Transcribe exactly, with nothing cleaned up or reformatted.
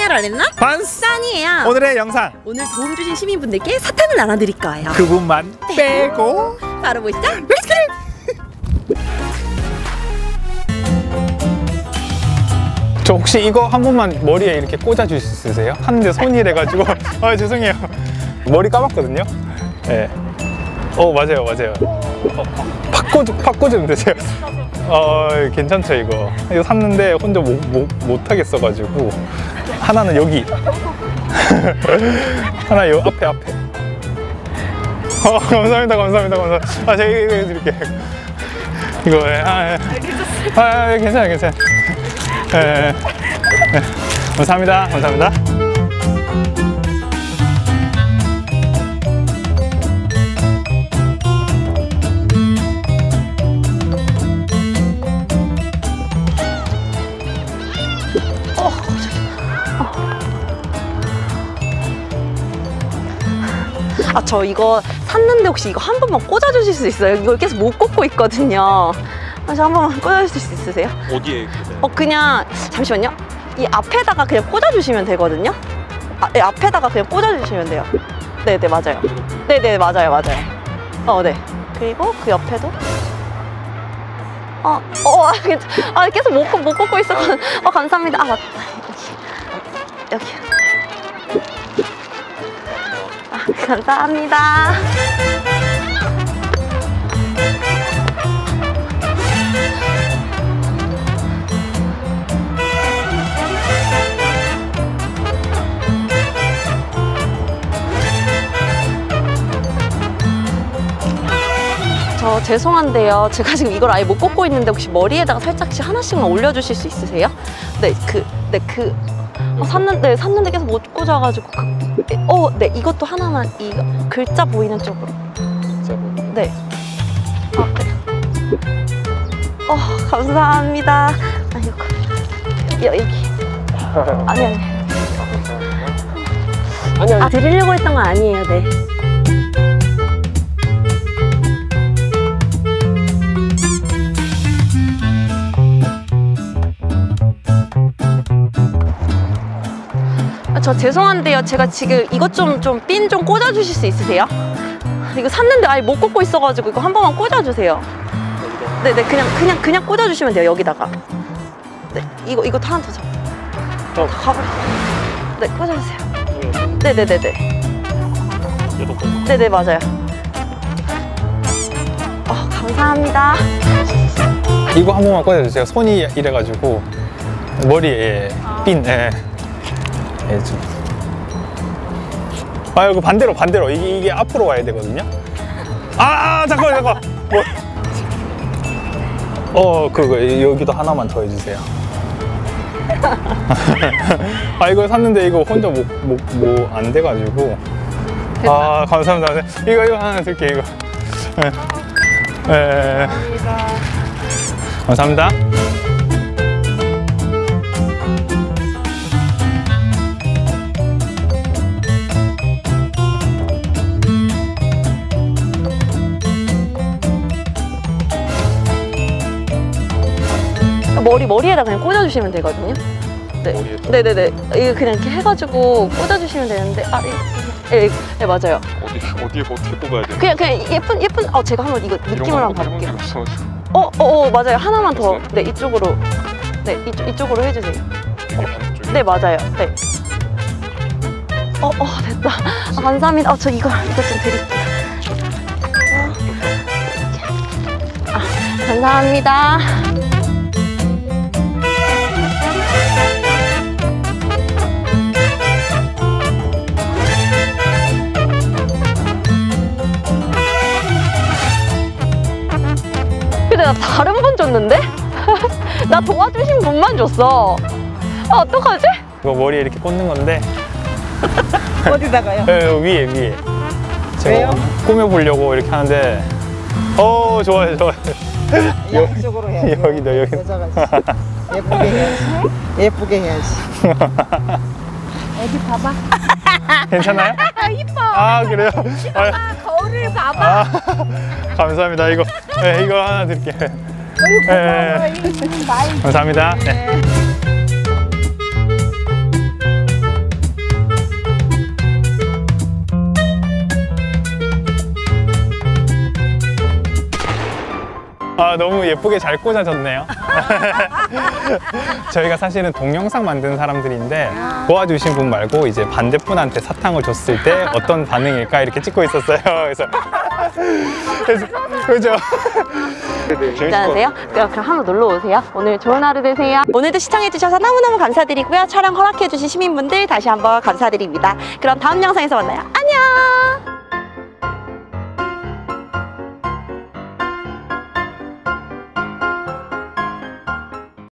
반스예요 랄레나? 반스! 짠이에요. 오늘의 영상 오늘 도움 주신 시민분들께 사탕을 나눠드릴 거예요. 그분만 빼고 바로 보시죠. 저 혹시 이거 한 번만 머리에 이렇게 꽂아줄 수 있으세요? 하는데 손이 이래가지고 아 죄송해요. 머리 감았거든요. 네. 어 맞아요 맞아요. 어, 팍 꽂, 팍 꽂으면 되세요. 어 괜찮죠 이거. 이거 샀는데 혼자 못, 못, 못 하겠어가지고 하나는 여기 하나 요 앞에 앞에. 어 감사합니다 감사합니다 감사합니다. 아 제가 이거 해드릴게요. 이거 아, 아, 아 괜찮아요 괜찮아요. 네, 네. 감사합니다 감사합니다. 아, 저 이거 샀는데 혹시 이거 한 번만 꽂아주실 수 있어요? 이걸 계속 못 꽂고 있거든요. 그래서 한 번만 꽂아주실 수 있으세요? 어디에? 어 그냥 잠시만요. 이 앞에다가 그냥 꽂아주시면 되거든요. 아, 네, 앞에다가 그냥 꽂아주시면 돼요. 네네 맞아요. 네네 맞아요 맞아요. 어 네. 그리고 그 옆에도. 어, 어, 아, 아 계속 못, 못 꽂고 있었거든. 어 감사합니다. 아 맞다. 여기 여기. 아, 감사합니다. 저 죄송한데요. 제가 지금 이걸 아예 못 꽂고 있는데 혹시 머리에다가 살짝씩 하나씩만 올려주실 수 있으세요? 네, 그, 네, 그 어, 샀는데 샀는데 계속 못 꽂아가지고 그, 어, 네, 이것도 하나만 이 글자 보이는 쪽으로. 글자 보이는. 네. 아, 네. 어, 감사합니다. 아, 이거 여, 여기. 아니 아니. 아니 아니. 아, 드리려고 했던 건 아니에요. 네. 저 죄송한데요. 제가 지금 이것 좀 좀 핀 좀 꽂아주실 수 있으세요? 이거 샀는데 아예 못 꽂고 있어가지고 이거 한 번만 꽂아주세요. 네네 그냥 그냥 그냥 꽂아주시면 돼요. 여기다가. 네 이거 이거 하나 더 잡아. 어. 가버려. 네 꽂아주세요. 네네네네. 네네 맞아요. 어 감사합니다. 이거 한 번만 꽂아주세요. 손이 이래가지고 머리에 핀. 예. 예, 좀. 아 이거 반대로 반대로 이게, 이게 앞으로 와야 되거든요. 아, 아 잠깐만 잠깐. 뭐. 어 그거 여기도 하나만 더 해주세요. 아 이거 샀는데 이거 혼자 뭐 안 돼가지고. 아 감사합니다. 이거 이거 하나 드릴게요 이거. 예. 예. 감사합니다. 머리 머리에다 그냥 꽂아주시면 되거든요. 네, 머리에다? 네네네. 이거 그냥 이렇게 해가지고 꽂아주시면 되는데, 아, 예, 예, 예, 맞아요. 어디 어디에 어떻게 뽑아야 돼? 그냥 그냥 예쁜 예쁜. 어, 제가 한번 이거 느낌을 한번 봐볼게요. 없어. 어, 어, 어, 맞아요. 하나만 더. 됐어요? 네, 이쪽으로. 네, 이쪽 이쪽으로 해주세요. 이게 반대쪽에. 네, 맞아요. 네. 어, 어, 됐다. 아, 감사합니다. 어, 저 이거 이거 좀 드릴게요. 아, 감사합니다. 근데 나 다른 분 줬는데? 나 도와주신 분만 줬어. 아, 어떡하지? 이거 머리에 이렇게 꽂는 건데. 어디다가요? 네, 위에 위에. 제가 왜요? 꾸며보려고 이렇게 하는데. 어 좋아요 좋아요. 양쪽으로 해야지. 여기도 여기. 여자가 예쁘게 해야지. 예쁘게 해야지. 어디 봐봐. 괜찮아요? 아, 이뻐. 아 그래요? 아, 거울을 봐봐. 아, 감사합니다. 이거 네, 이거 하나 드릴게요. 네, 많이. 감사합니다. 네. 아, 너무 예쁘게 잘 꽂아졌네요. 저희가 사실은 동영상 만드는 사람들인데 도와주신 분 말고 이제 반대분한테 사탕을 줬을 때 어떤 반응일까 이렇게 찍고 있었어요. 그래서 그래서 그죠? 괜찮으세요? 그럼, 그럼 한번 놀러 오세요. 오늘 좋은 하루 되세요. 오늘도 시청해주셔서 너무너무 감사드리고요. 촬영 허락해주신 시민분들 다시 한번 감사드립니다. 그럼 다음 영상에서 만나요. 안녕!